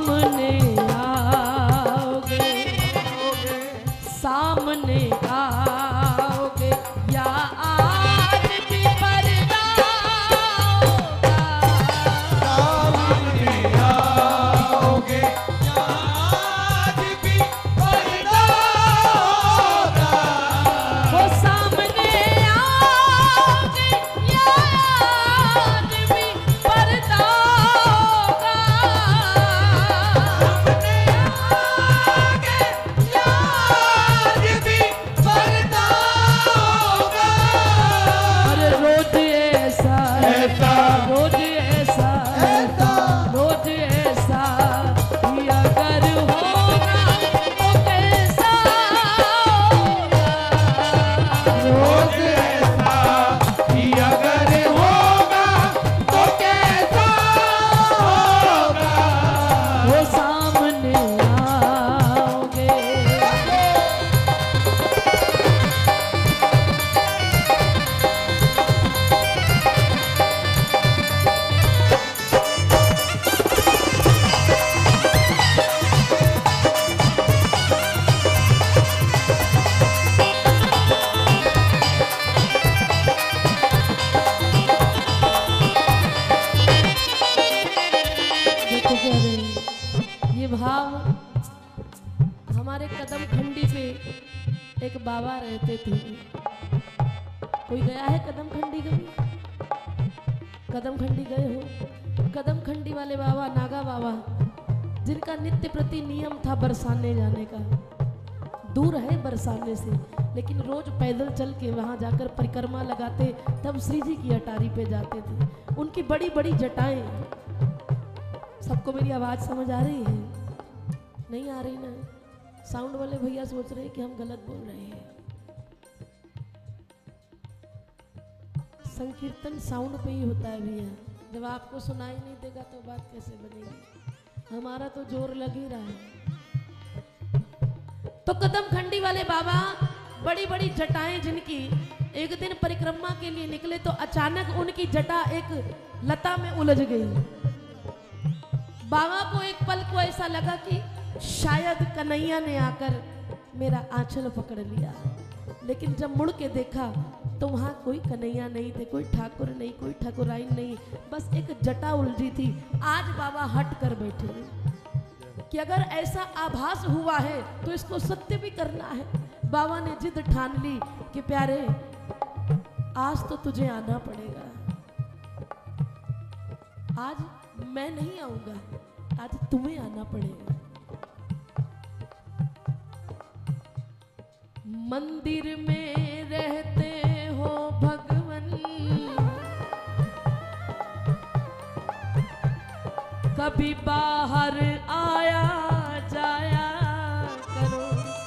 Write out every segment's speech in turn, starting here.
सामने आओगे, सामने आओगे या आज भी पर्दा होगा, सामने आओगे या आज भी पर्दा होगा। वो सामने आओगे या आज भी पर्दा होगा, आज भी पर्दा होगा। अरे रोज ऐसा ऐसा, रोज ऐसा ऐसा, रोज ऐसा ही अगर होगा तो कैसा होगा, रोज ऐसा ही अगर होगा तो कैसा होगा। वो सामने आओगे। देखो क्या रे, ये भाव हमारे कदम खंडी पे एक बाबा रहते थे। कोई गया है कदम खंडी कभी? कदम खंडी गए हो? कदम खंडी वाले बाबा, नागा बाबा, जिनका नित्य प्रति नियम था बरसाने जाने का। दूर है बरसाने से, लेकिन रोज पैदल चल के वहां जाकर परिक्रमा लगाते, तब श्री जी की अटारी पे जाते थे। उनकी बड़ी बड़ी जटाएं। सबको मेरी आवाज समझ आ रही है? नहीं आ रही ना? साउंड वाले भैया सोच रहे हैं कि हम गलत बोल रहे हैं। संकीर्तन साउंड पे ही होता है भैया। जब आपको सुनाई नहीं देगा तो बात कैसे बनेगी? हमारा तो जोर लग ही रहा है। तो कदम खंडी वाले बाबा, बड़ी बड़ी जटाएं जिनकी, एक दिन परिक्रमा के लिए निकले तो अचानक उनकी जटा एक लता में उलझ गई। बाबा को एक पल को ऐसा लगा कि शायद कन्हैया ने आकर मेरा आंचल पकड़ लिया, लेकिन जब मुड़ के देखा तो वहां कोई कन्हैया नहीं थे, कोई ठाकुर नहीं, कोई ठाकुराइन नहीं, बस एक जटा उलझी थी। आज बाबा हट कर बैठे कि अगर ऐसा आभास हुआ है तो इसको सत्य भी करना है। बाबा ने जिद ठान ली कि प्यारे आज तो तुझे आना पड़ेगा, आज मैं नहीं आऊंगा, आज तुम्हें आना पड़ेगा। मंदिर में रहते हो भगवन, कभी बाहर आया जाया करो।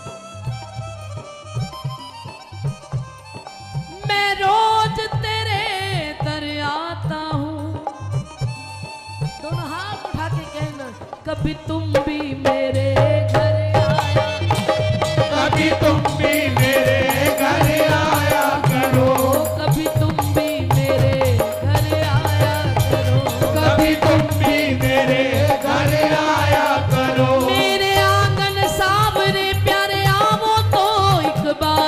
मैं रोज तेरे दर आता हूँ, दोनों हाथ उठा के कहना, कभी तुम भी मेरे घर आया, कभी तुम भी मेरे घर आया करो, कभी तुम भी मेरे घर आया करो, कभी तुम भी मेरे घर आया करो। मेरे आंगन सामने प्यारे आवो तो एक बार,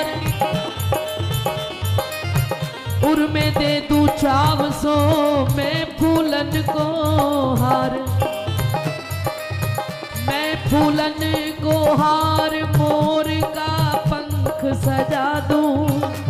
उर में दे दूं चाव सो मैं फूलन को हार, मैं फूलन को हार मोर का पंख सजा दूं,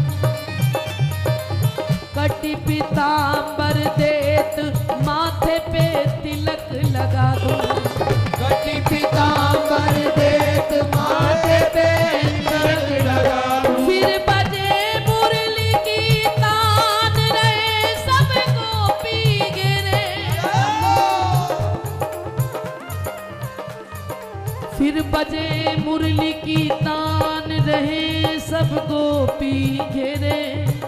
कटी पीतांबर देत माथे पे तिलक लगा दूं, कटी पीतांबर देत माथे पे तिलक लगा दूं। फिर बजे मुरली की तान रहे सब गोपी गिरे, फिर बजे मुरली की तान रहे सब गोपी घेरे।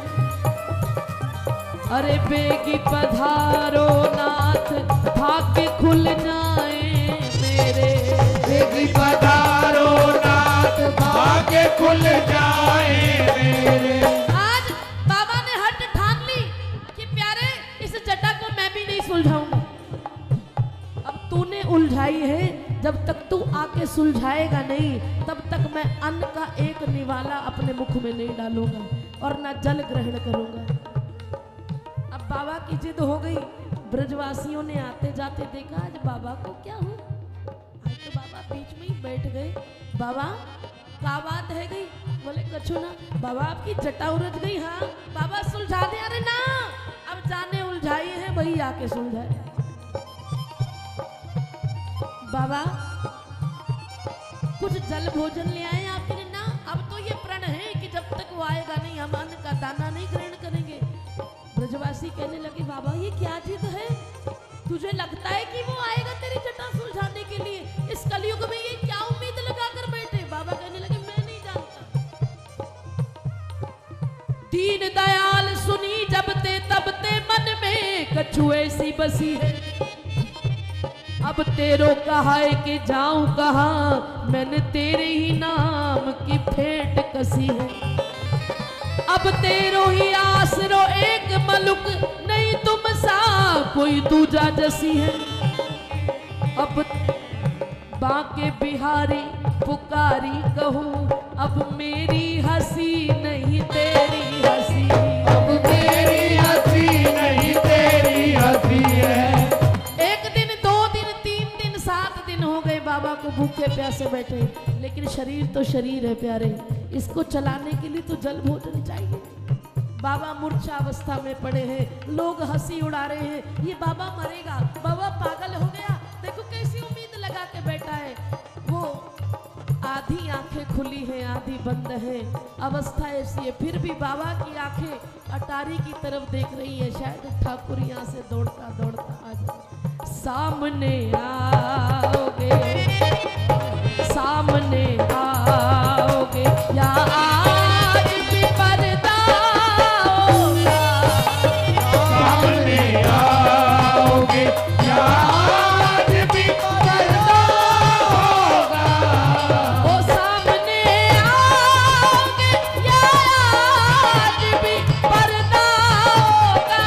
अरे बेगी पधारो नाथ भाग्य खुल जाए मेरे, बेगी पधारो नाथ भाग्य खुल जाए मेरे। आज बाबा ने हट ठान ली कि प्यारे इस जटा को मैं भी नहीं सुलझाऊंगा। अब तूने उलझाई कहे जब तक तू आके सुलझाएगा नहीं तब तक मैं अन्न का एक निवाला अपने मुख में नहीं डालूंगा और ना जल ग्रहण करूंगा। अब बाबा की जिद हो गई। ब्रजवासियों ने आते जाते देखा आज बाबा को क्या हो, आज तो बाबा बीच में ही बैठ गए। बाबा क्या बात है गई? बोले कछु ना बाबा आपकी जटा उलझ गई। हाँ बाबा सुलझा दे। अरे ना अब जाने उलझाई है वही आके सुलझाए। बाबा कुछ जल भोजन ले आए आपके लिए ना। अब तो ये प्रण है कि जब तक वो आएगा नहीं हम अन्न का दाना नहीं ग्रहण करेंगे। ब्रजवासी कहने लगे बाबा ये क्या जिद है? तुझे लगता है कि वो आएगा तेरी जटा सुलझाने के लिए? इस कलयुग में ये क्या उम्मीद लगा कर बैठे? बाबा कहने लगे मैं नहीं जानता। दीन दयाल सुनी जब ते तब ते मन में कछु ऐसी बसी है। अब तेरो कहा है कि जाऊं कहां मैंने तेरे ही नाम की फेंट कसी है। अब तेरो ही आसरो एक मलुक नहीं तुम सा कोई दूजा जसी है। अब बांके बिहारी पुकारी कहूं अब मेरी हंसी नहीं तेरी हंसी। अब मेरी हंसी नहीं तेरी हंसी है। एक दिन 2 दिन 3 दिन 7 दिन हो गए बाबा को भूखे प्यासे बैठे, लेकिन शरीर तो शरीर है प्यारे, इसको चलाने के लिए तो जल भोजन चाहिए। बाबा मूर्छा अवस्था में पड़े हैं, लोग हंसी उड़ा रहे हैं ये बाबा मरेगा, बाबा पागल हो गया। देखो कैसी उम्मीद लगा के बैठा है। वो आधी आंखें खुली हैं आधी बंद है, अवस्था ऐसी है। फिर भी बाबा की आंखें अटारी की तरफ देख रही है। शायद ठाकुर यहाँ से दौड़ता दौड़ता आ जाए। सामने आओगे सामने आओगे या आज भी पर्दा होगा। सामने आओगे या आज भी पर्दा होगा। ओ सामने आओगे या आज भी पर्दा होगा।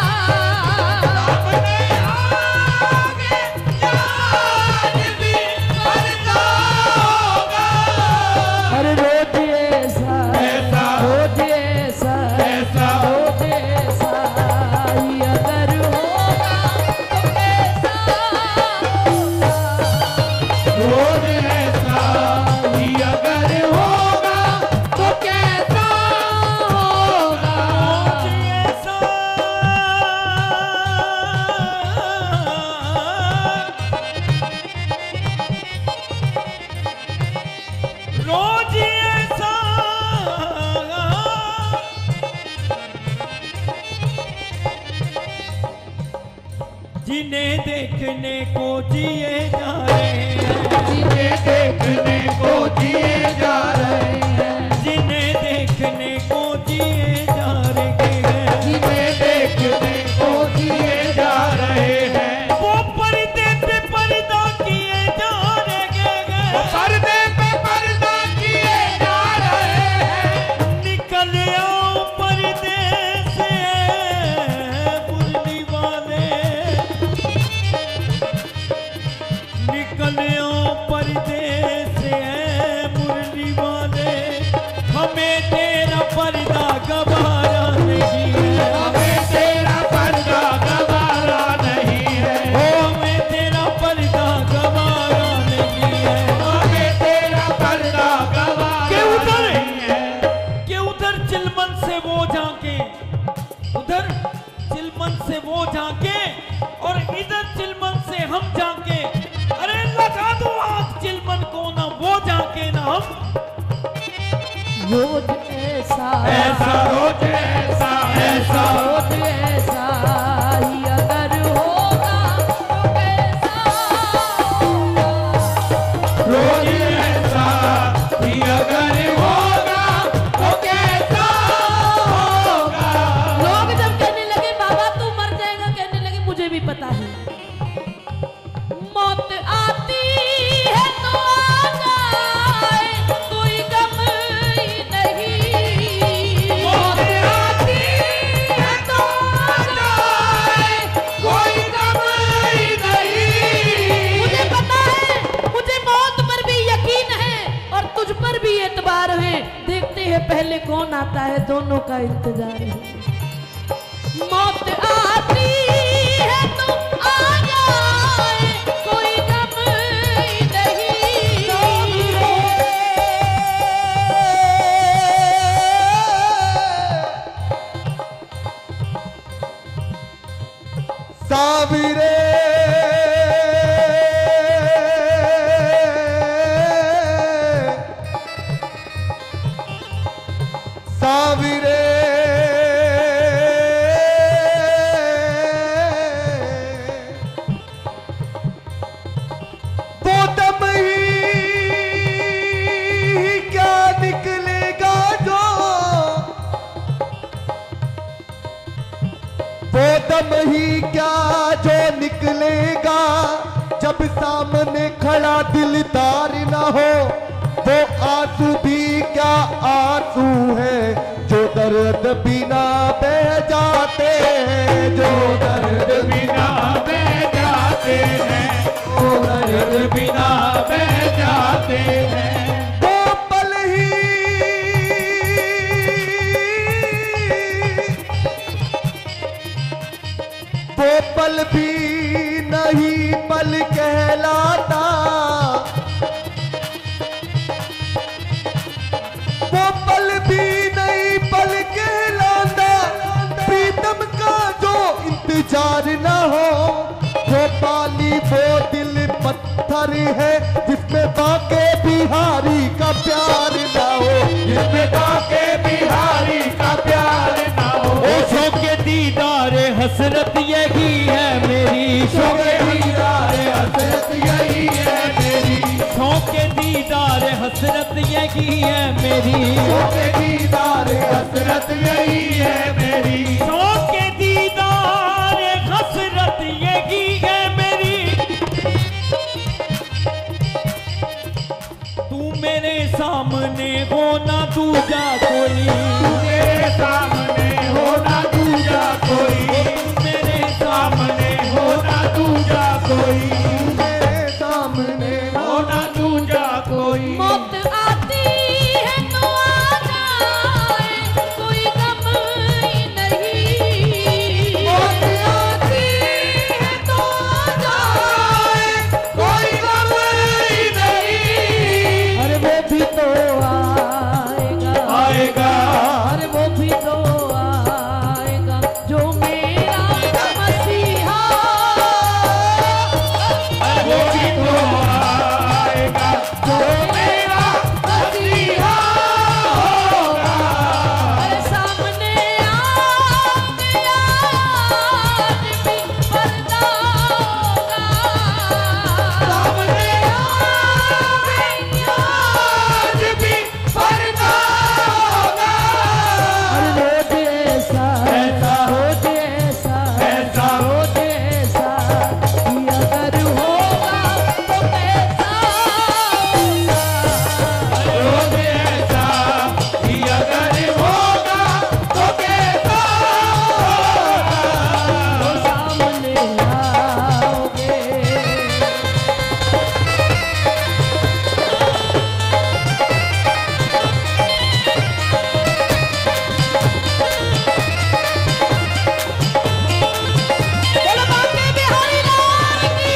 सामने आओगे या आज भी पर्दा होगा। हर रोज ऐसा ऐसा रोज ऐसा ऐसा रोज ऐसा ही अगर होगा तो कैसा होगा। रोज ऐसा ही अगर होगा तो कैसा होगा। रोज ऐसा जिन्हें देखने को जिए जा रहे हैं। जिन्हें देखने को जिए जा रहे हैं। जिन्हें देखने को जिए जा रहे हैं। जिन्हें देखने को जिए जा रहे हैं। वो पर्दे पे पर्दा किए जा रहे वो हैं। पर्दे पे पर्दा किए जा रहे हैं। निकल आओ पर्दे से मुरली वाले। निकल आओ पर्दे से मुरली वाले। हमें तेरा पर्दा गवारा नहीं है। हमें तेरा पर्दा गवारा नहीं है। ओ हमें तेरा पर्दा गवारा नहीं है। हमें तेरा पर्दा गवारा के उधर नहीं है। कि उधर चिलमन से वो झांके, उधर चिलमन से वो झांके और इधर चिलमन से हम झांके। अरे लगा दो आग चिलमन को, ना वो झांके ना हम। रोज ऐसा ऐसा रोज ऐसा ऐसा रोज ऐसा ही अगर होगा तो कैसा होगा। रोज ऐसा ही अगर होगा तो कैसा होगा। लोग जब कहने लगे बाबा तू मर जाएगा, कहने लगे मुझे भी पता है। मौत आती है तो आ जाए कोई गम ही नहीं। मौत आता है, दोनों का इंतजार है। मौत आती है तो आ जाए, कोई गम नहीं। साविरे साविरे वो दम ही क्या निकलेगा जो, वो दम ही क्या जो निकलेगा जब सामने खड़ा दिलदार ना हो। वो आंसू भी क्या आंसू है जो दर्द बिना बह जाते हैं, जो दर्द बिना बह जाते हैं, वो दर्द बिना बह जाते हैं। वो पल ही वो पल भी नहीं पल कहलाता, वो पल भी नहीं पल कहलाता। प्रीतम का जो इंतजार ना हो, वो पाली वो दिल पत्थर है जिसमें बाके बिहारी का प्यार ना हो, जिसमें बाके बिहारी का प्यार ना हो। ओशो के दीदार हसरत यही है मेरी, शौक दीदार हसरत यही है मेरी, शौक के दीदार हसरत यही है मेरी, शौक दीदार हसरत यही है मेरी। शौक के दीदार हसरत यही है मेरी। तू मेरे सामने हो ना दूजा कोई, तेरे सामने हो ना दूजा कोई, मेरे सामने हो ना दूजा कोई, तेरे सामने हो ना दूजा कोई। मौत आती है तो आ जाए, कोई गम नहीं। मौत आती है तो आ जाए, कोई गम नहीं। अरे वो भी तो आएगा, आएगा, अरे वो भी तो आएगा जो मेरा मसीहा। वो भी तो आएगा जो मेरा मसीहा होगा। अरे सामने आके आज भी पर्दा होगा, सामने आज भी पर्दा होगा। अरे रोज ऐसा ऐसा रोज ऐसा ऐसा रोज ऐसा कि अगर होगा तो कैसा होगा। रोज ऐसा कि अगर होगा तो कैसा होगा। तो सामने आओगे, बोलो बांके बिहारी लाल की।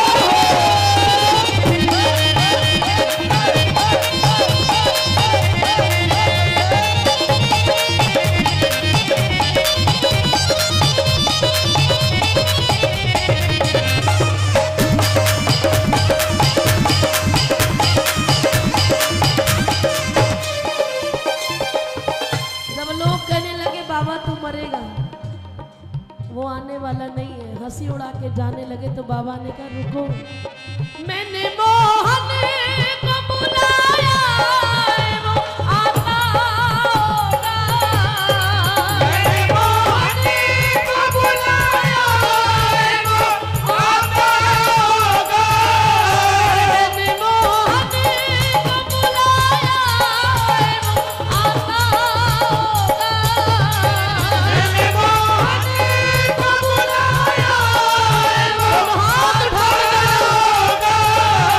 जब लोग कहने लगे बाबा तू मरेगा, वो आने वाला नहीं है, हंसी उड़ा के जाने लगे तो बाबा ने कहा रुको, मैंने मोहन को बुलाया है, वो आता होगा। मैंने मोहन को बुलाया है, वो आता होगा। मैंने मोहन को बुलाया है, वो आता होगा। मैंने मोहन को बुलाया है, वो हाथ उठा आता होगा।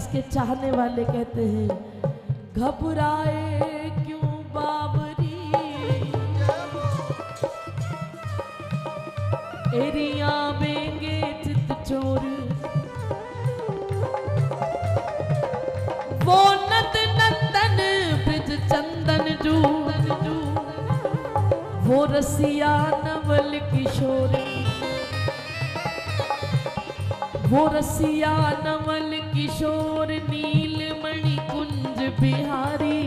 इसके चाहने वाले कहते हैं, घबराए क्यों बाबरी, एरिया बेंगे चित चोर, वो नद नंदन ब्रिज चंदन जू, वो रसिया नवल किशोर, वो रसिया नवल किशोर नीलमणि कुंज बिहारी,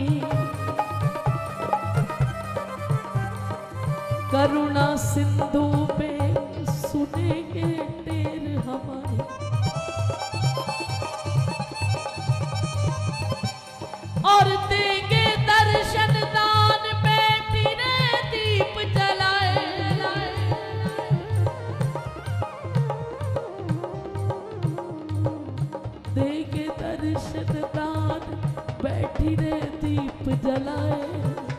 करुणा सिंधु पे सुनेंगे टेर हमारे, और देंगे दर्शन दान बेटी ने दीप जलाए, देंगे दर्शन दान बैठी रे दीप जलाए,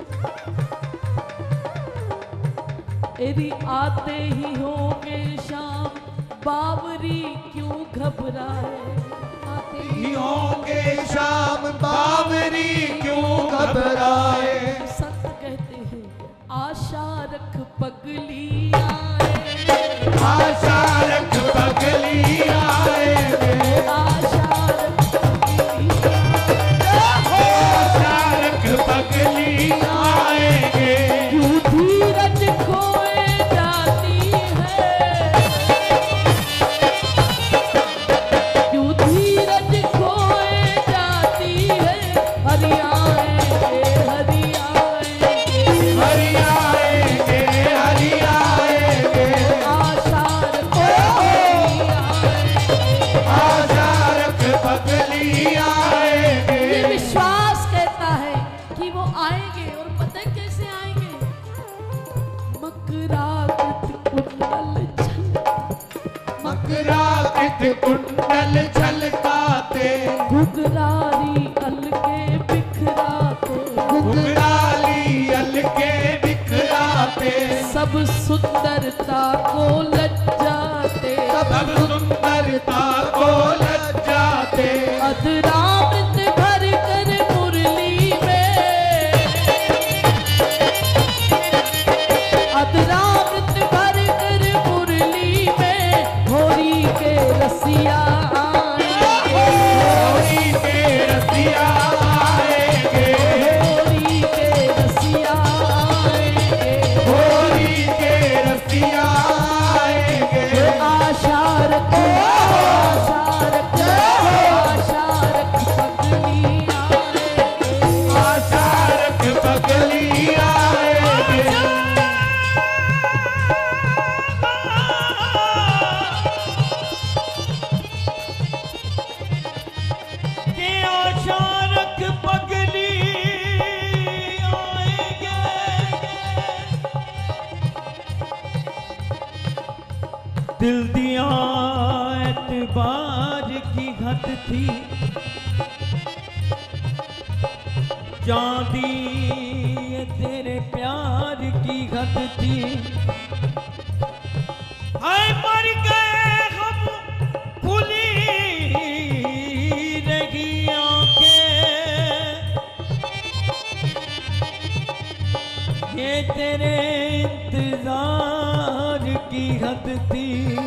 यदि आते ही होंगे शाम बावरी क्यों घबराए, आते ही होंगे शाम बावरी क्यों घबराए। संत कहते हैं, आशा रख पगली आए, आशा रख पगली आए, आशा रख पगली आए, आशा रख पगली आएंगे। क्यों धीरज खोए जाती है, क्यों धीरज खोए जाती है, हरि आएंगे, हरि आएंगे, हरि आएंगे, हरि आएंगे, आशा रख पगली आएंगे, आशा रख पगली आएंगे। ये विश्वास कहता है कि वो आएंगे, और पता है कैसे आएंगे, मकराकृत कुंडल छल, मकराकृत कुंडल छलकाते, घुघरारी अलके बिखराते, घुघराली अलके बिखराते, सब सुंदरता को लज्जाते, सब सुंदरता को लज्जाते, अधरामृत भर कर मुरली में, अधरामृत भर कर मुरली में, होरी के रसिया आएंगे, होरी के रसिया आएंगे, होरी के रसिया आएंगे, होरी के रसिया आएंगे। आशा रखो, आशा रखो, आशा रख पगली आएंगे, आशा रख पगली आएंगे। के आशा रख पगली आएंगे। दिल दिया एतबार की घट थी, चांदी ये तेरे प्यार की घट थी, हाय मर गए हम खुली रही आंखें, ये तेरे इंतजार की हद थी,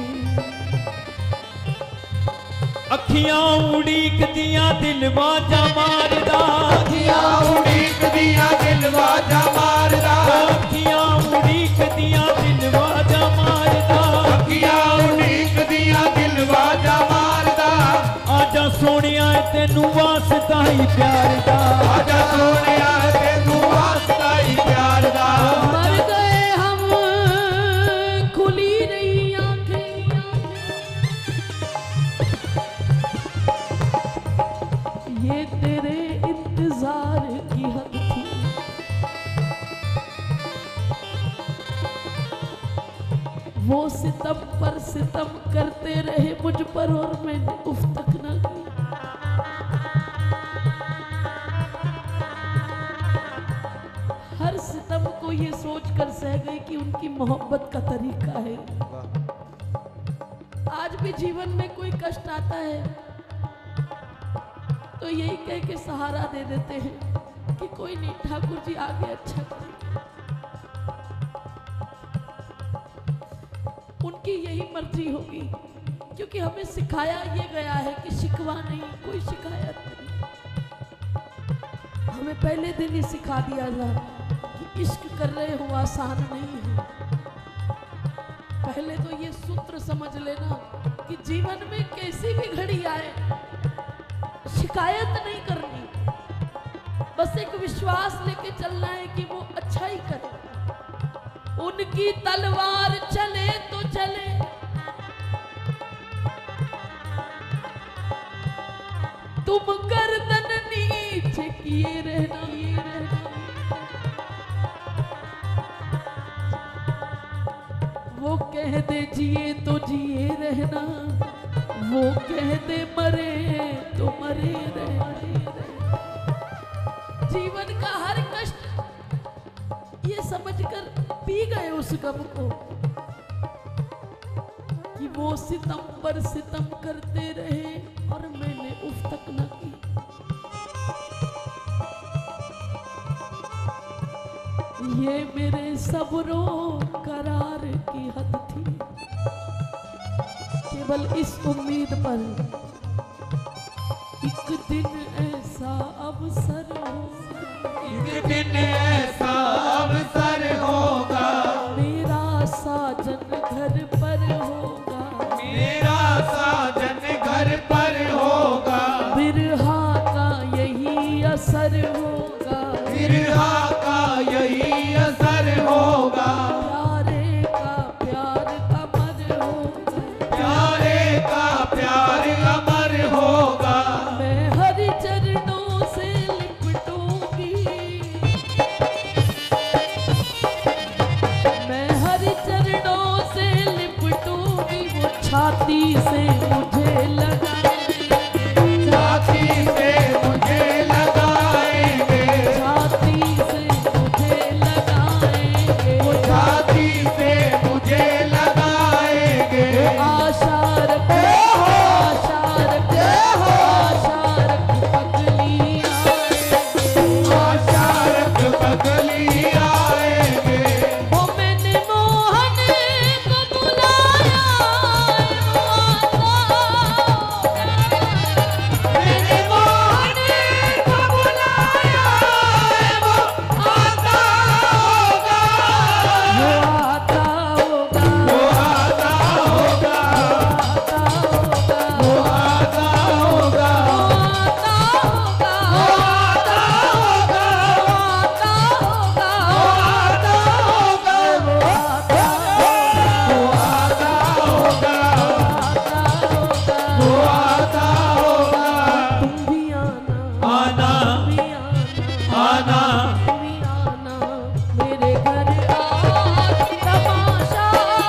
अखियां उड़ीक दिया दिल बाजा मारदा, अखियां उड़ीक दिया दिल बाजा मारदा, अखियां उड़ीक दिया दिल बाजा मारदा, अखियां उड़ीक दिया दिल बाजा मारदा, आजा सोनिया तेनू वास्ता ही प्यार दा, आजा सोनिया तेनू वास्ता ही प्यार दा। मर गए हम खुली रही आंखें, ये तेरे इंतजार की हद थी, वो सितम पर सितम करते रहे मुझ पर, और मैंने उफ तक न की, हर सितम को ये सोचकर सह गई कि उनकी मोहब्बत का तरीका है। आज भी जीवन में कोई कष्ट आता है तो यही कह के सहारा दे देते हैं कि कोई नहीं, ठाकुर जी आगे अच्छा करेंगे। उनकी यही मर्जी होगी, क्योंकि हमें सिखाया ये गया है कि शिकवा नहीं, कोई शिकायत नहीं। हमें पहले दिन ही सिखा दिया था कि इश्क कर रहे हो आसान नहीं है। पहले तो ये सूत्र समझ लेना कि जीवन में कैसी भी घड़ी आए शिकायत नहीं करनी, बस एक विश्वास लेके चलना है कि वो अच्छा ही करे। उनकी तलवार चले तो चले, तुम गर्दन नीचे किए रहना। वो कह दे जिए तो जिए रहना, वो कह दे मरे तो मरे रहना। जीवन का हर कष्ट ये समझकर पी गए उस गम को कि वो सितम पर सितम करते रहे और मैंने उफ तक न की। ये मेरे सब्रो करार की हद थी, केवल इस उम्मीद पर एक दिन ऐसा अवसर होगा, एक दिन ऐसा अवसर होगा, मेरा साजन घर पर होगा, मेरा साजन घर पर होगा, बिरहा का यही असर होगा, बिरहा का यही असर होगा, प्यारे का प्यार अमर होगा, प्यारे का प्यार अमर होगा। मैं हरि चरणों से लिपटूंगी, मैं हरि चरणों से लिपटूंगी। वो छाती से मुझे लगाएंगे, छाती से मुझे लगाएंगे, छाती से मुझे लगाएंगे, छाती से मुझे लगाएंगे। आशा रख, आशा रख, आशा रख पगली आएंगे, आशा रख पगली आएंगे। वो मैंने मोहन को बुलाया, मैंने मोहन को बुलाया, वो आता होगा, वो आता होगा, वो आता होगा, आता होगा, वो आता होगा, आता होगा, वो आता होगा, आता होगा, आता होगा, वो आता होगा, वो आता होगा। तुम भी आना, आना, तुम भी आना, आना, तुम भी आना मेरे घर आज तमाशा,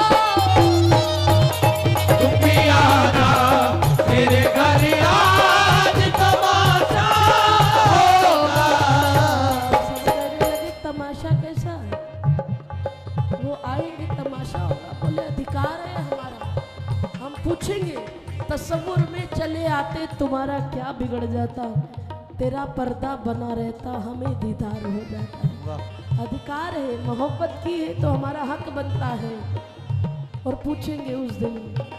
तुम भी आना मेरे घर आज तमाशा होगा। सब कहने लगे तमाशा कैसा है? वो आएंगे तमाशा होगा। बोले अधिकार है हमारा, हम पूछेंगे। तसव्वुर में चले आते तुम्हारा क्या बिगड़ जाता, तेरा पर्दा बना रहता हमें दीदार हो जाता। अधिकार है, मोहब्बत की है तो हमारा हक बनता है। और पूछेंगे उस दिन,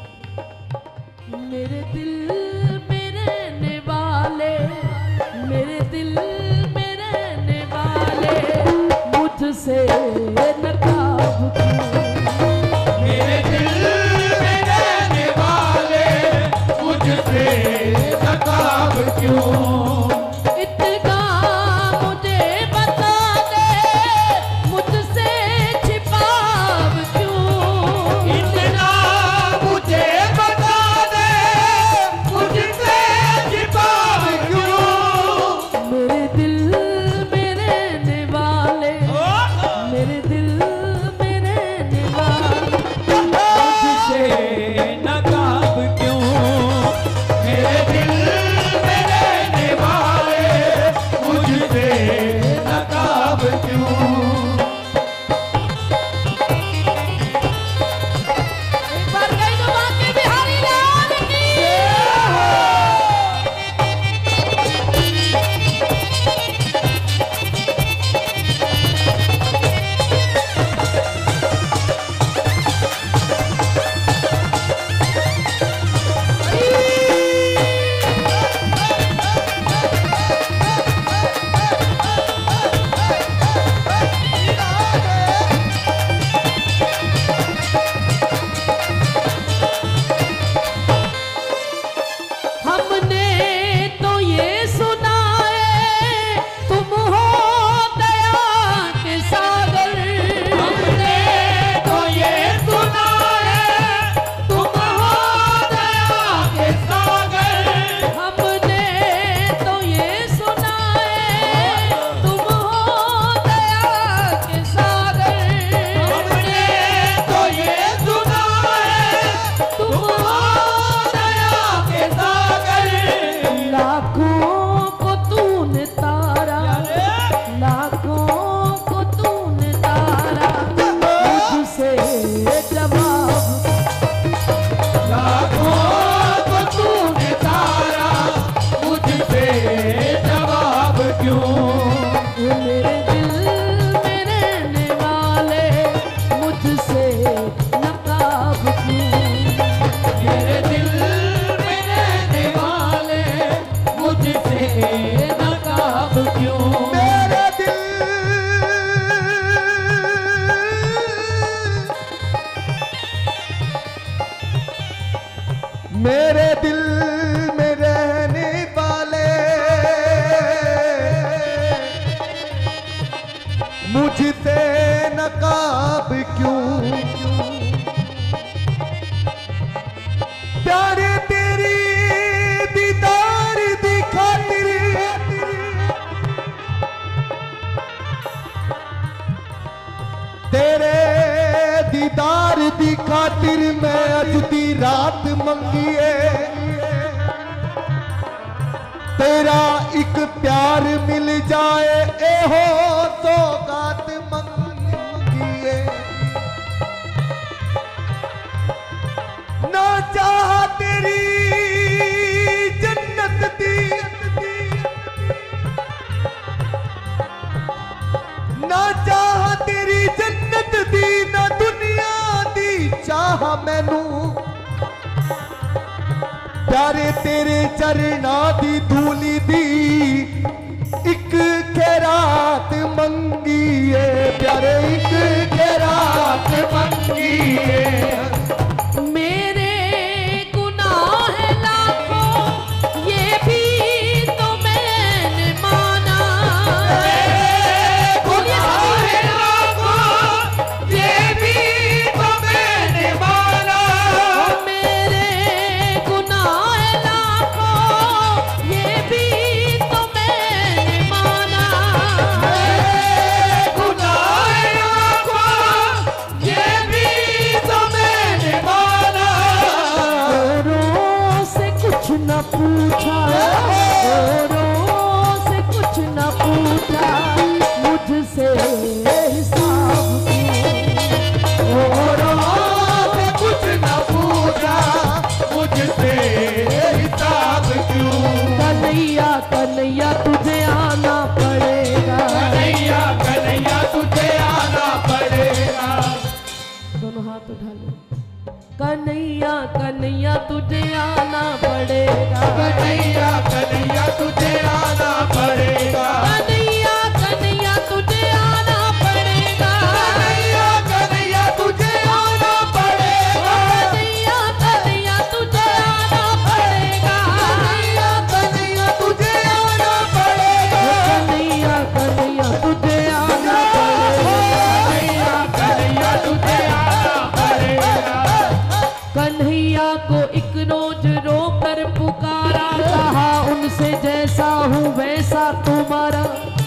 मेरे दिल में रहने वाले, मेरे दिल में रहने वाले, मुझसे नकाब क्यों? मेरे दिल में रहने वाले मुझसे नकाब क्यों? इतना मुझे बता दे, मुझसे छिपाव क्यों? इतना मुझे बता दे मुझसे छिपाव क्यों? मेरे दिल में रहने वाले, मेरे दिल में रहने नकाब क्यों? मेरे दिल में रहने वाले मुझसे नकाब क्यों? मेरे दिल में रहने वाले मुझसे नकाब क्यों? प्यारे तेरी दीदार दी खातिर तेरे दीदार दी खातिर मैं अज दी रात मंगीए तेरा एक प्यार मिल जाए एहो सौगात मंगीए ना चाह तेरी जन्नत दी ना चाह तेरी जन्नत दी ना दुनिया दी चाह मैनू प्यारे तेरे चरना दी धूली दी एक खैरात मंगीए प्यारे एक खैरात मंगीए मेरे गुनाह लाखों ये भी तो मैंने माना। ये भी तो मैंने माना। मेरे गुनाह लाखों ये भी तो मैंने माना। ये भी तो मैंने माना। औरों से कुछ न पूछा, औरों से कुछ न पूछा, मुझसे हिसाब क्यों? औरों से कुछ न पूछा, मुझसे हिसाब क्यों? कन्हैया कन्हैया तुझे आना पड़ेगा। कन्हैया कन्हैया तुझे आना पड़ेगा। दोनों हाथ उठा लो। कन्हैया कन्हैया तुझे आना पड़ेगा। कन्हैया कन्हैया तुझे आना पड़ेगा। कन्हैया कन्हैया तुझे आना पड़ेगा। कन्हैया कन्हैया तुझे आना पड़ेगा। कन्हैया कन्हैया तुझे आना पड़ेगा। कन्हैया कन्हैया तुझे आना पड़ेगा। कन्हैया कन्हैया तुझे आना पड़ेगा। कन्हैया कन्हैया तुझे आना पड़ेगा। कन्हैया को एक रोज रोकर पुकारा, कहा उनसे जैसा हूँ वैसा तुम्हारा।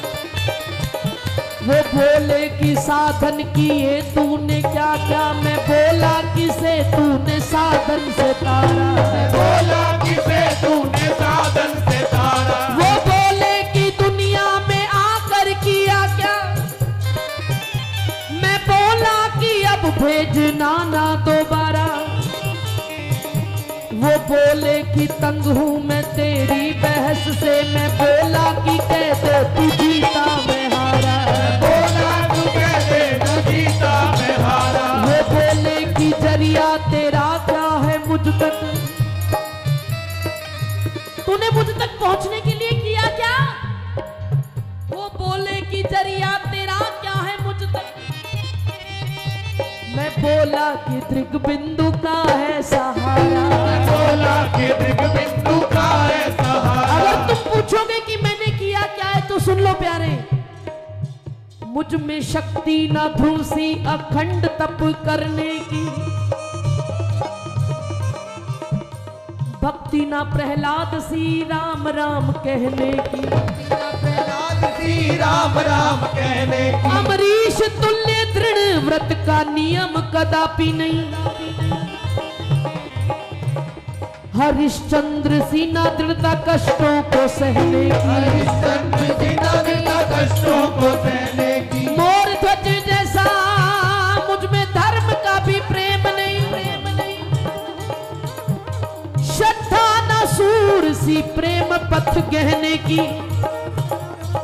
वो बोले कि साधन किए तूने क्या क्या, मैं बोला किसे तूने साधन से तारा। बोला किसे तूने साधन से तारा। वो बोले कि दुनिया में आकर किया क्या, मैं बोला कि अब भेजना ना दोबारा। वो बोले कि तंग हूँ मैं तेरी बहस से, मैं बोला कि कह दे तू जीता मैं हारा। बोला तू कह दे तू जीता मैं हारा। वो बोले कि जरिया तेरा क्या है मुझ तक, तूने मुझ तक पहुंचने के लिए किया क्या? वो बोले कि जरिया तेरा क्या है मुझ तक, मैं बोला कि दृग बिंदु का है सहारा। बोला कि दृग बिंदु का है सहारा। अगर तुम पूछोगे कि मैंने किया क्या है तो सुन लो प्यारे, मुझ में शक्ति न धूसी अखंड तप करने की, भक्ति ना प्रहलाद सी राम राम कहने की, प्रहलाद सी राम राम कहने की। अमरीश तुल्य दृढ़ व्रत का नियम कदापि नहीं, हरिश्चंद्र सी ना दृढ़ता कष्टों को सहने की, हरिश्चंद्र जी ना दृढ़ता कष्टों को सहने की। मोर ध्वज जैसा मुझ में धर्म का भी प्रेम नहीं, श्रद्धा न सूर सी प्रेम पथ गहने की,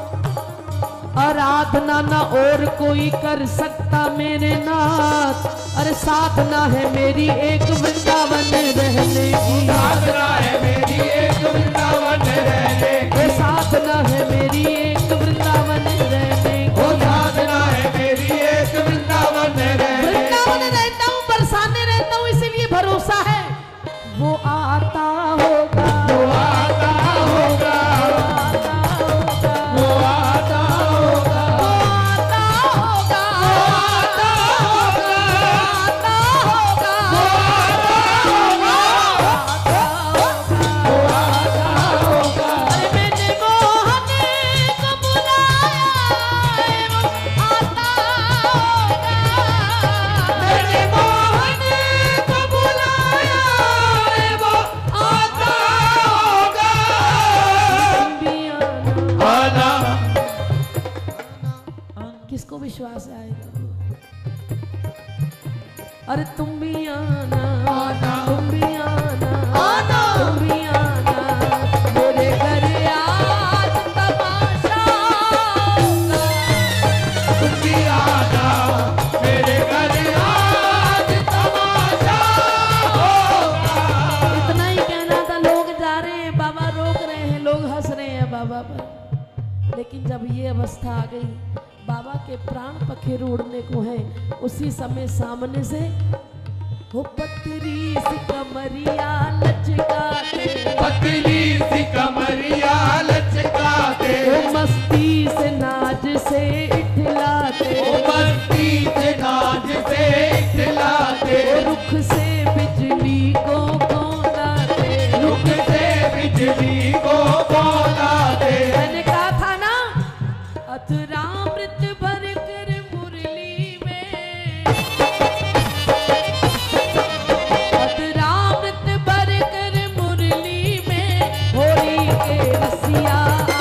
आराधना न और कोई कर सकता मेरे नाथ, अरे साधना है मेरी एक वृंदावन रहने की, साधना है मेरी एक वृंदावन रहने की, साधना है मेरी एक वृंदावन रहने की, साधना है मेरी एक वृंदावन रहने की। वृंदावन रहता हूँ, बरसाने रहता हूँ, इसलिए भरोसा है वो आता होगा, वो आता होगा, वो आता होगा, आता होगा, आता होगा, आता होगा, वो आता होगा। अरे मैंने मोहने को बुलाया है, वो आता होगा, मैंने मोहने को बुलाया है, वो आता होगा। भी आना। आना किसको विश्वास आएगा? अरे तुम भी आना, तुम भी आना, तुम भी आना मेरे घर आज तमाशा होगा। तुम भी आना मेरे घर आज तमाशा होगा। इतना ही कहना था। लोग जा रहे हैं, बाबा रोक रहे हैं, लोग हंस रहे हैं बाबा पर, लेकिन जब ये अवस्था आ गई, बाबा के प्राण पखेरु उड़ने को है, उसी समय सामने से हो पतरी सी कमरिया लचकाते, पतली सी कमरिया लचकाते, वो मस्ती से नाज से इठलाते, ओ मस्ती से नाज से इठलाते, वो रुख से बिजली को कौंधाते। रुख से बिजली को कौंधाते। मैंने कहा था ना, अथरामृत भर कर मुरली में, अथरामृत भर कर मुरली में, होली के रसिया,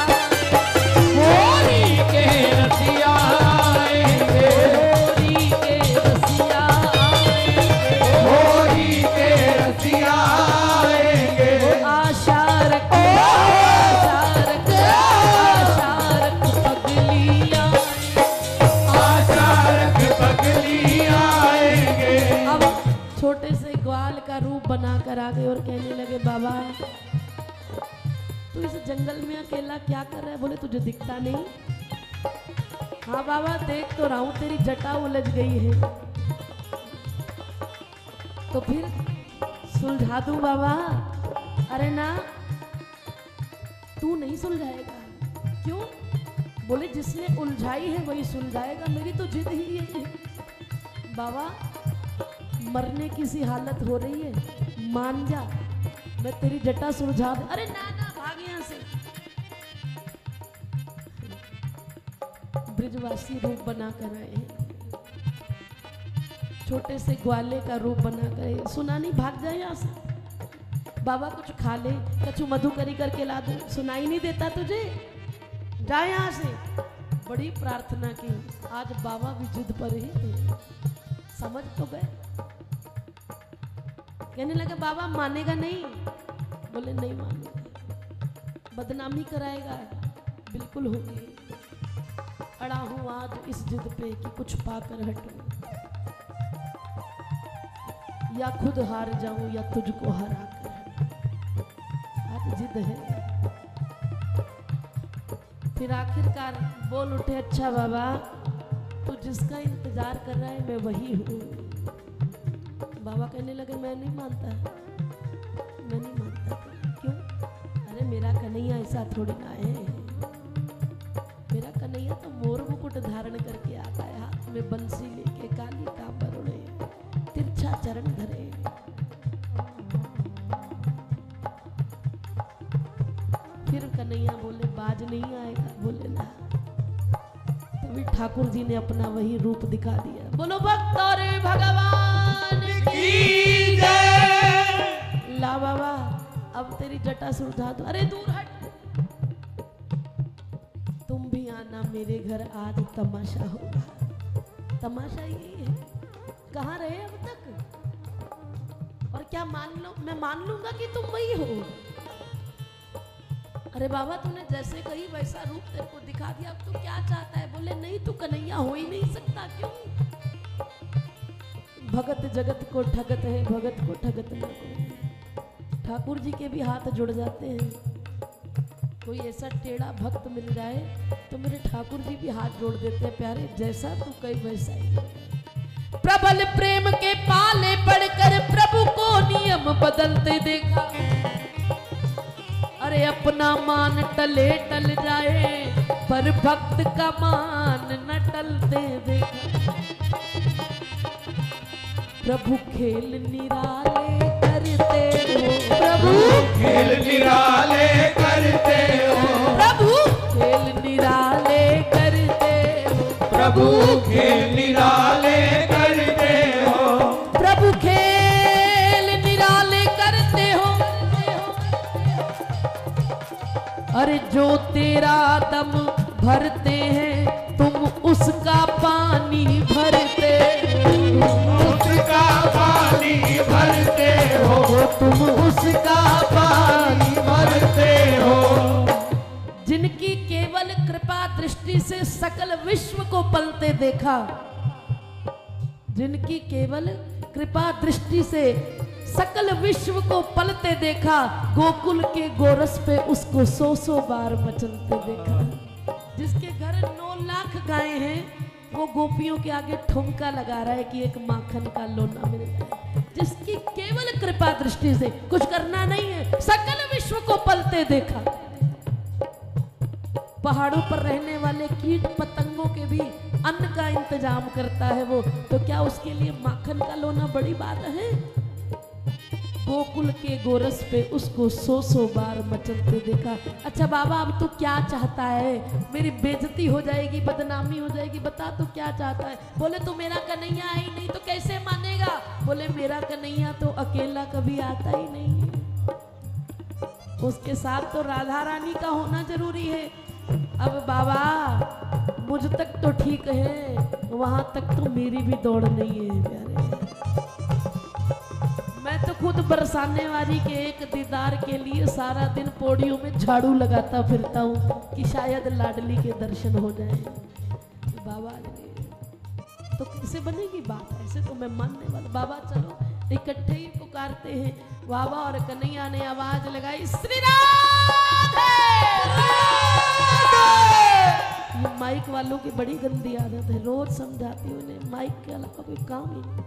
होली के रसिया आएंगे, होली के रसिया आएंगे, होली के रसिया आएंगे। आशा रख, आशा रख, आशा रख पगलियां। आशा रख पगली आएंगे। अब छोटे से ग्वाल का रूप बनाकर आ गए और कहने लगे, बाबा तू इस जंगल में अकेला क्या कर रहा है? बोले तुझे दिखता नहीं? हाँ बाबा देख तो रहा हूं, तेरी जटा उलझ गई है। तो फिर सुलझा दूं बाबा? अरे ना, तू नहीं सुलझाएगा। क्यों? बोले जिसने उलझाई है वही सुलझाएगा, मेरी तो जिद ही है। बाबा मरने की सी हालत हो रही है, मान जा, मैं तेरी जटा सुलझा दे। अरे ना ना, भाग यहां से। ब्रिजवासी रूप बनाकर आए हैं, छोटे से ग्वाले का रूप बनाकर आए। सुना नहीं? भाग जाए यहां से। बाबा कुछ खा ले, कछु मधुकरी करके ला दो। सुनाई नहीं देता तुझे? जा यहां से। बड़ी प्रार्थना की, आज बाबा भी जिद पर ही थे। समझ तो गए। कहने लगे बाबा मानेगा नहीं? बोले नहीं मानेगा, बदनामी कराएगा। बिल्कुल होगी। अड़ा हूं आज इस जिद पे कि कुछ पाकर हटूं, या खुद हार जाऊं या तुझको हरा कर। आज जिद है। फिर आखिरकार बोल उठे, अच्छा बाबा तू जिसका इंतजार कर रहा है मैं वही हूँ। बाबा कहने लगे मैं नहीं मानता, मैं नहीं मानता। क्यों? अरे मेरा कन्हैया ऐसा थोड़ी ना है। मेरा कन्हैया तो मोर मुकुट धारण करके आता है, हाथ में बंसी लेके, काली कांबर उड़े, तिरछा चरण धरे। फिर कन्हैया बोले बाज नहीं आएगा? बोले ना। तभी ठाकुर जी ने अपना वही रूप दिखा दिया। बोलो भक्त और भगवान की जय। ला बाबा अब तेरी जटा सुलझा दो। अरे दूर हट, तुम भी आना मेरे घर, आज तमाशा होगा। तमाशा यही है। कहाँ रहे अब तक? और क्या मान लो, मैं मान लूंगा कि तुम वही हो। अरे बाबा तूने जैसे कही वैसा रूप तेरे को दिखा दिया, अब तू क्या चाहता है? बोले नहीं, तू कन्हैया हो ही नहीं सकता। क्यों? भगत जगत को ठगत है, भगत को ठगत ना कोई। ठाकुर जी के भी हाथ जुड़ जाते हैं। कोई ऐसा टेढ़ा भक्त मिल जाए तो मेरे ठाकुर जी भी हाथ जोड़ देते हैं, प्यारे जैसा तू कहीं वैसा ही। प्रबल प्रेम के पाले पड़कर प्रभु को नियम बदलते देखा। अरे अपना मान टले टल जाए पर भक्त का मान न टलते देखा। प्रभु खेल निराले करते हो, प्रभु खेल निराले करते हो, प्रभु खेल निराले करते हो, प्रभु खेल निराले करते हो, प्रभु खेल निराले करते हो। अरे जो तेरा दम भरते हैं तुम उसका पानी भरते हो, उसका पानी भरते हो, तुम उसका पानी भरते हो। जिनकी केवल कृपा दृष्टि से सकल विश्व को पलते देखा, जिनकी केवल कृपा दृष्टि से सकल विश्व को पलते देखा, गोकुल के गोरस पे उसको 100 बार मचलते देखा। जिसके घर 9 लाख गायें हैं वो गोपियों के आगे ठुमका लगा रहा है कि एक माखन का लोना मिल जाए। जिसकी केवल कृपा दृष्टि से कुछ करना नहीं है, सकल विश्व को पलते देखा। पहाड़ों पर रहने वाले कीट पतंगों के भी अन्न का इंतजाम करता है वो, तो क्या उसके लिए माखन का लोना बड़ी बात है? गोकुल के गोरस पे उसको 100 बार मचलते देखा। अच्छा बाबा अब तू क्या चाहता है? मेरी बेइज्जती हो जाएगी, बदनामी हो जाएगी, बता तू क्या चाहता है? बोले तू मेरा कन्हैया है ही नहीं तो कैसे मानेगा? बोले मेरा कन्हैया तो अकेला कभी आता ही नहीं है, उसके साथ तो राधा रानी का होना जरूरी है। अब बाबा मुझ तक तो ठीक है, वहां तक तो मेरी भी दौड़ नहीं है प्यारे। मैं तो खुद बरसाने वाली के एक दीदार के लिए सारा दिन पौड़ियों में झाड़ू लगाता फिरता हूँ कि शायद लाडली के दर्शन हो जाए। बाबा तो कैसे बनेगी बात? ऐसे तो मैं मानने वाला। बाबा चलो इकट्ठे ही पुकारते हैं। बाबा और कन्हैया ने आवाज लगाई, श्री राधे। ये माइक वालों की बड़ी गंदी आदत है, रोज समझाती हूँ उन्हें, माइक के अलावा कोई काम ही नहीं।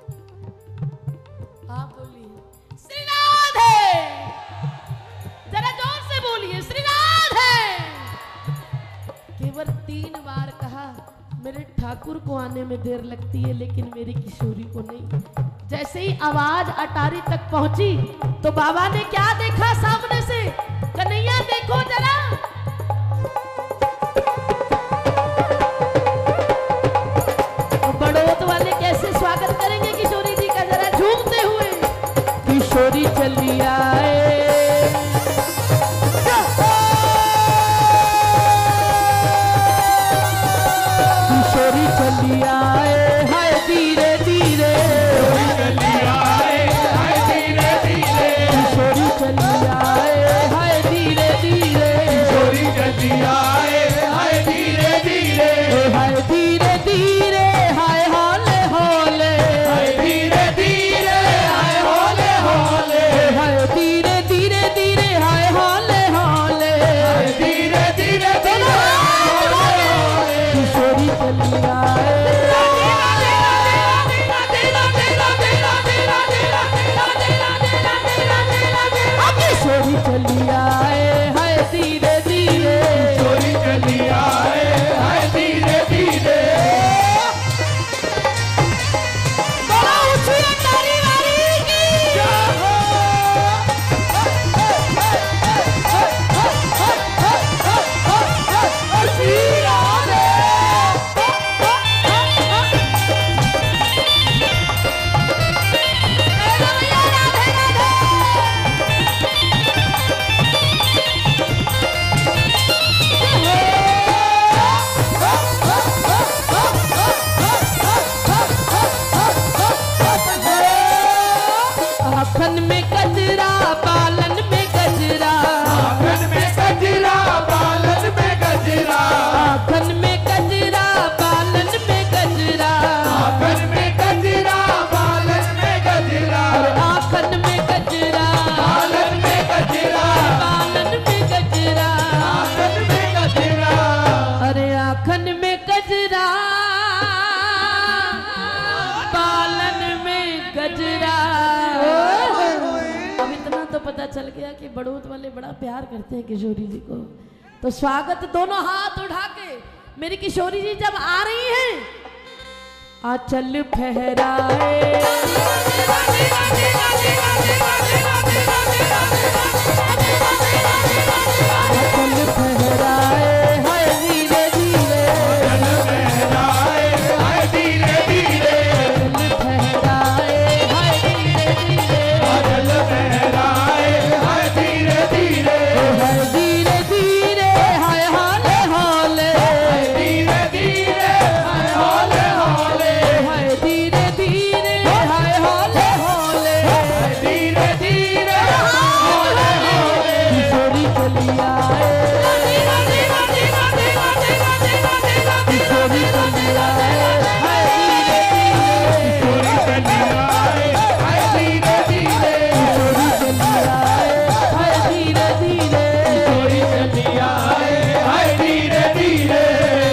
आप बोलिए श्री राधे, जरा जोर से बोलिए श्री राधे। केवल 3 बार कहा। मेरे ठाकुर को आने में देर लगती है लेकिन मेरी किशोरी को नहीं। जैसे ही आवाज अटारी तक पहुंची तो बाबा ने क्या देखा सामने से? कन्हैया देखो जरा। बड़ौत वाले कैसे स्वागत करेंगे किशोरी जी का, जरा झूमते हुए। किशोरी चली आए, किशोरी चली आए, हाय धीरे धीरे, चली आए, हाय धीरे धीरे, किशोरी चली आए, हाय धीरे धीरे, किशोरी चली आए, हाय धीरे धीरे, हाय धीरे धीरे, हाय हौले हौले, हाय धीरे धीरे, हाय हौले हौले, हाय धीरे धीरे धीरे, हाय हौले हौले, हाय धीरे धीरे धीरे, किशोरी चली आए। किशोरी चली आए, हाय धीरे धीरे, किशोरी चली आए, हाय धीरे धीरे। बड़ा ऊंची अटारी वाली की श्री राधे। आखन में गजरा, बालन में गजरा, आंगन में गजरा, बालन में गजरा, आखन में गजरा, बालन में गजरा, आंगन में गजरा, गया कि बड़ौत वाले बड़ा प्यार करते हैं किशोरी जी को। तो स्वागत दोनों हाथ उठा के मेरी किशोरी जी जब आ रही हैं, आंचल फहराए आंचल फहराए हाय धीरे धीरे, हाय धीरे धीरे, आंचल फहराए हाय धीरे धीरे, बादल फहराए हाय धीरे धीरे, हाय धीरे धीरे हाय हौले हौले, धीरे धीरे हाय हौले हौले, हाय धीरे धीरे हाय हौले हौले, धीरे धीरे हौले हौले, किशोरी चली आए किशोरी चली आए हाय धीरे धीरे, हाय धीरे धीरे, किशोरी चली आए हाय धीरे धीरे, कोई चली आए हाय धीरे धीरे,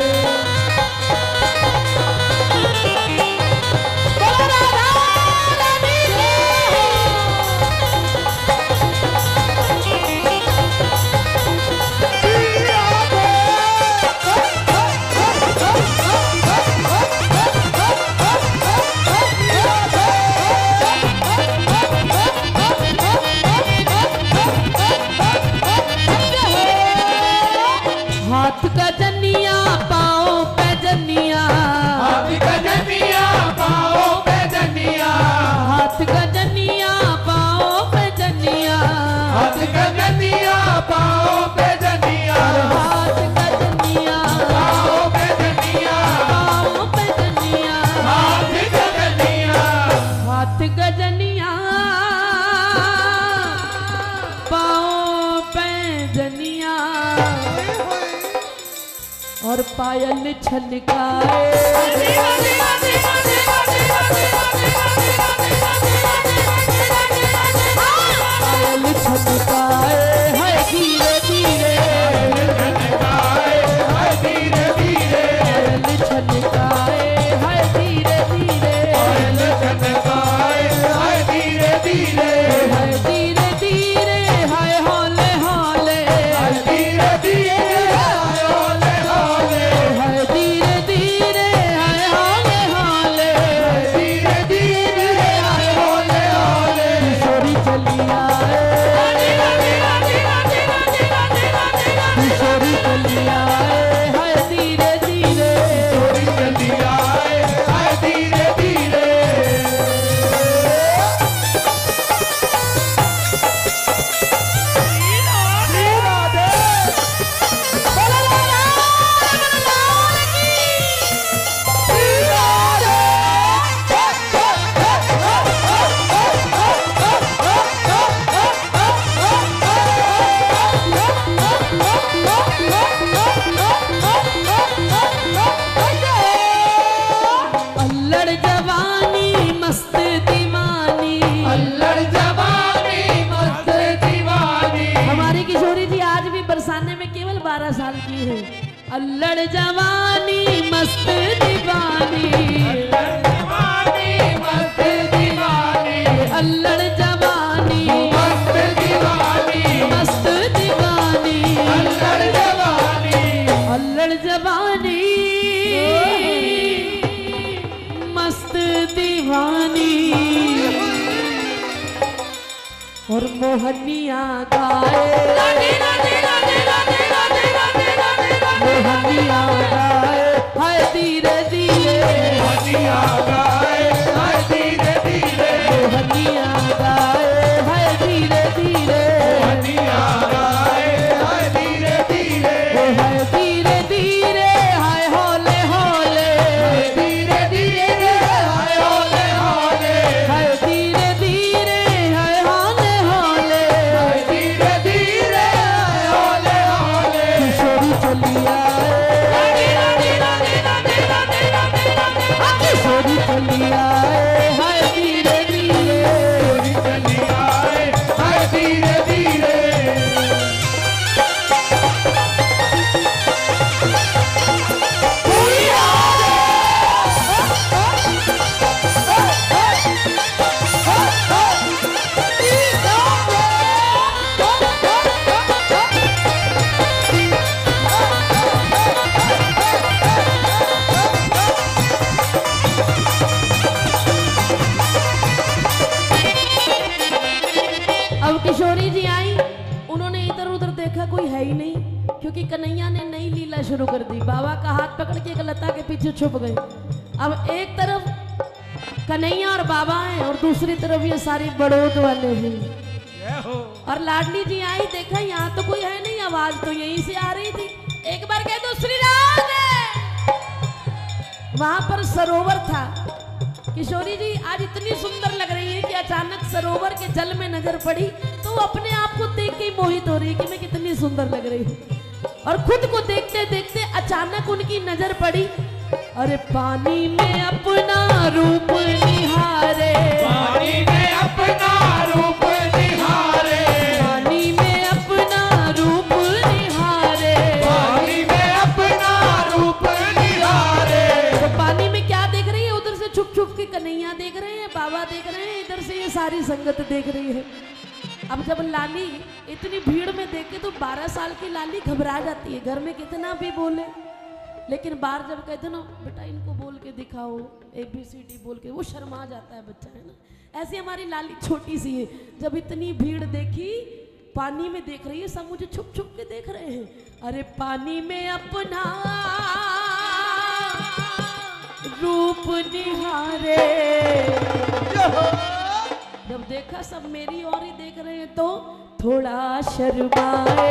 हाथ का जनिया पाओ पे जनिया, हाथ का जनिया पाओ पे जनिया, हाथ का जनिया पाओ पे जनिया, हाथ का जनिया पाओ पे जनिया, हाथ का जनिया पाओ पे जनिया, पाओ पे जनिया, हाथ का जनिया, हाथ का जनिया पाओ पे जनिया, और पायल छलकाए पायल छलकाए हाय धीरे धीरे, हाय धीरे धीरे, पायल छलकाए हाय धीरे धीरे, चटकाए हाय धीरे धीरे, हाय धीरे धीरे हाय हौले हौले, धीरे धीरे हाय हौले हौले, हाय धीरे धीरे हाय हौले हौले, धीरे धीरे हाय हौले हौले, किशोरी चली आए किशोरी चली आए हाय धीरे धीरे, चोरी चली आए हाय धीरे धीरे, अल्लड़ जवानी मस्त दीवानी, अल्लड़ जवानी मस्त दीवानी, हमारी किशोरी जी आज भी बरसाने में केवल 12 साल की है। अल्लड़ जवानी मस्त दीवानी, जवानी मस्त दीवानी, अल्लड़ जवानी मस्त दीवानी, मस्त दीवानी, अल्लड़ जवानी, अल्लड़ जवानी मस्त दीवानी, और मोहनिया गाए मोहनिया गाए हाय धीरे धीरे, हनिया गाए हाय धीरे धीरे, मोहनिया गाए हाय धीरे धीरे, हनिया गाए हाय धीरे धीरे, हाय धीरे धीरे हाय हौले हौले, धीरे धीरे हाय हौले हौले, हाय धीरे धीरे हाय हौले हौले, धीरे धीरे हाय हौले हौले, किशोरी चली आए किशोरी चली आए हाय धीरे धीरे, किशोरी जी आई, उन्होंने इधर उधर देखा, कोई है ही नहीं, क्योंकि कन्हैया ने नई लीला शुरू कर दी। बाबा का हाथ पकड़ के एक लता के पीछे छुप गए। अब एक तरफ कन्हैया और बाबा हैं और दूसरी तरफ ये सारे बड़ोद वाले हैं। और लाडली जी आई, देखा यहाँ तो कोई है नहीं, आवाज तो यहीं से आ रही थी। एक बार कह दो श्री राम। वहां पर सरोवर था। किशोरी जी आज इतनी सुंदर लग रही है कि अचानक सरोवर के जल में नजर पड़ी तो वो अपने आप को देख के मोहित हो रही कि मैं कितनी सुंदर लग रही हूँ। और खुद को देखते देखते अचानक उनकी नजर पड़ी, अरे पानी में अपना रूप निहारे, पानी में अपना रूप निहारे, पानी में अपना रूप निहारे, पानी में अपना रूप निहारे। तो पानी में क्या देख रही है? उधर से छुप छुप के कन्हैया देख रहे हैं, बाबा देख रहे हैं, इधर से ये सारी संगत देख रही है। अब जब लाली इतनी भीड़ में देखे तो 12 साल की लाली घबरा जाती है। घर में कितना भी बोले, लेकिन बाहर जब कहते ना बेटा इनको बोल के दिखाओ, ABCD बोल के, वो शर्मा जाता है बच्चा, है ना। ऐसी हमारी लाली छोटी सी है, जब इतनी भीड़ देखी, पानी में देख रही है, सब मुझे छुप छुप के देख रहे हैं। अरे पानी में अपना रूप निहारे, जब देखा सब मेरी ओर ही देख रहे हैं तो थोड़ा शर्माए,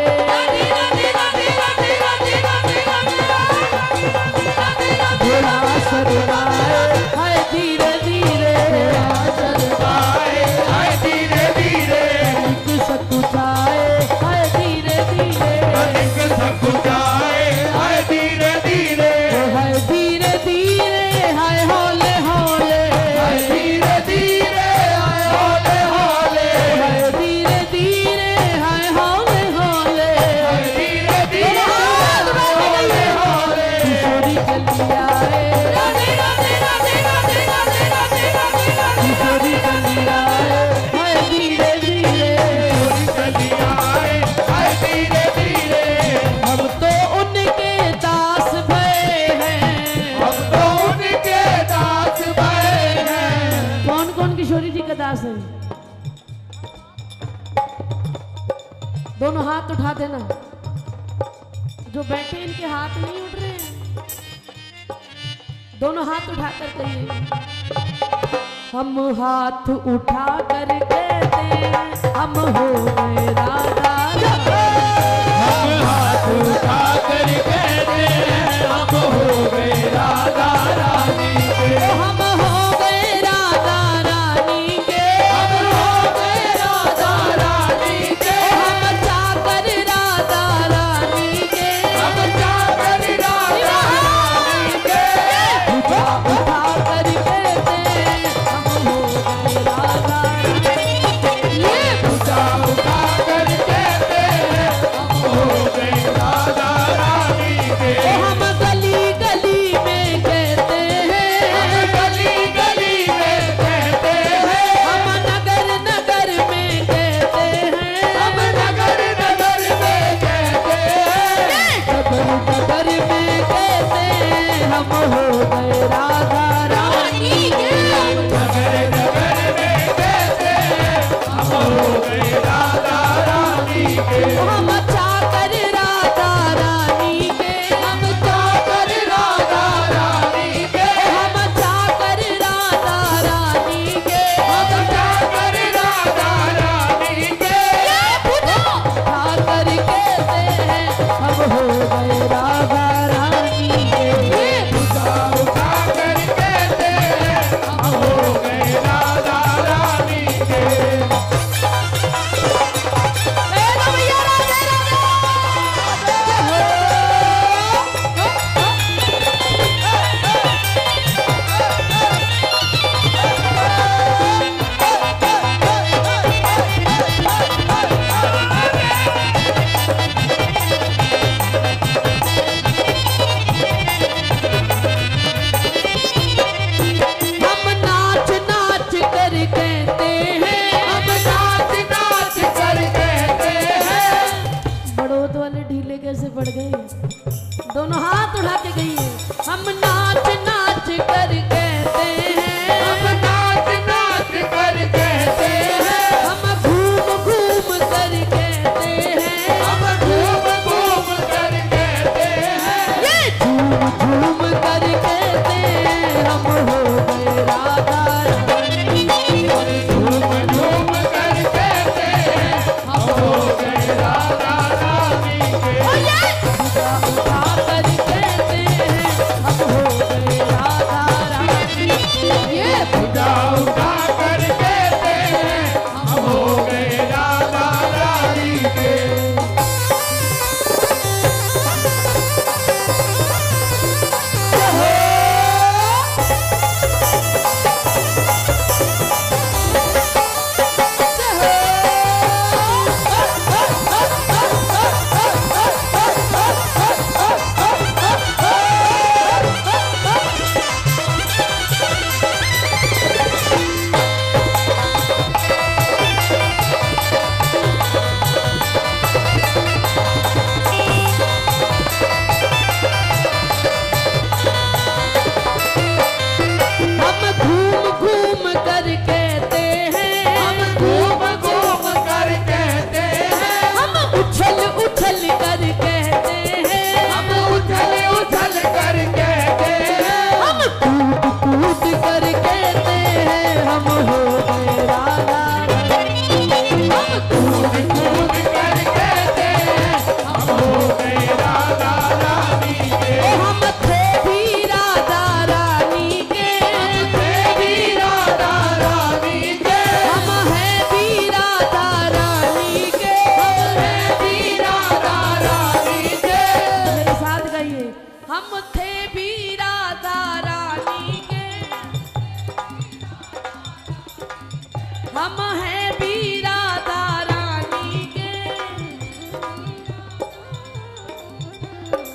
थोड़ा शर्माए, हाय धीरे धीरे शर्माए, हाय धीरे धीरे एक सकुचाए, हाय धीरे धीरे, एक सकुचाए, हाय धीरे धीरे, हाय धीरे धीरे, हाय हौले हौले, हाय धीरे धीरे, हाय हौले हौले, हाय धीरे धीरे, हाय हौले हौले, हाय धीरे धीरे, हौले हौले। किशोरी चली आए, किशोरी चली आए, हाय धीरे धीरे, चली आए, हाय धीरे धीरे, हम तो उनके दास भये हैं। हम तो उनके दास भये हैं। कौन कौन किशोरी जी का दास है? दोनों हाथ उठा देना, जो बैठे इनके हाथ नहीं उठ रहे हैं, दोनों हाथ उठाकर कहिए, हम हाथ उठा कर कहते हैं हम हो गए राधा रानी। हम हाथ उठा कर कहते हैं हम हो गए राधा रानी के, हम हो गए राधा रानी के, हम हो गए राधा रानी के, हम चाकर राधा रानी के, हम जाकर राधा रानी के, उठा उठा कर कहते हैं हम हो गए राधा रानी। ये उठा उठा